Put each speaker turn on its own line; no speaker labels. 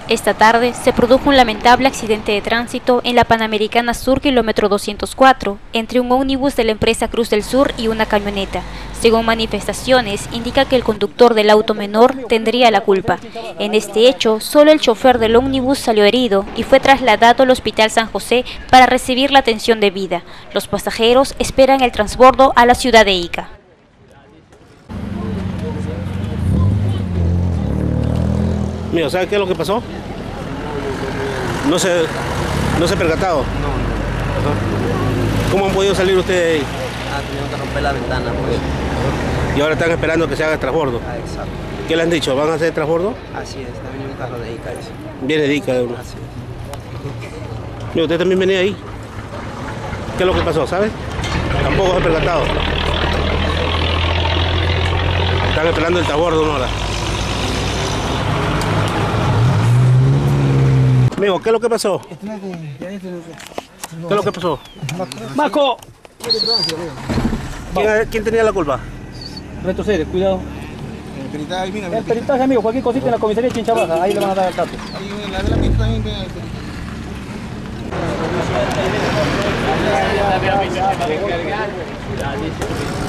Esta tarde se produjo un lamentable accidente de tránsito en la Panamericana Sur, kilómetro 204, entre un ómnibus de la empresa Cruz del Sur y una camioneta. Según manifestaciones, indica que el conductor del auto menor tendría la culpa. En este hecho, solo el chofer del ómnibus salió herido y fue trasladado al Hospital San José para recibir la atención debida. Los pasajeros esperan el transbordo a la ciudad de Ica.
Mira, ¿sabe qué es lo que pasó? No se percatado.
No.
¿Cómo han podido salir ustedes de ahí?
Tuvieron que romper la ventana, pues.
Y ahora están esperando que se haga el transbordo.
Exacto.
¿Qué le han dicho? ¿Van a hacer el transbordo?
Así es, está veniendo un carro de Ica.
Viene de Ica.
Así es.
Mira, usted también venía ahí. ¿Qué es lo que pasó, sabe? Tampoco se ha percatado. Están esperando el transbordo una hora. Amigo, ¿qué es lo que pasó? ¿Qué es lo que pasó?
¡Maco!
¿Quién tenía la culpa?
Retrocede, cuidado. El peritaje, amigo, cualquier cosita en la comisaría de Chinchabaja, ahí le van a dar el capo.
Ahí la de la pista también ve el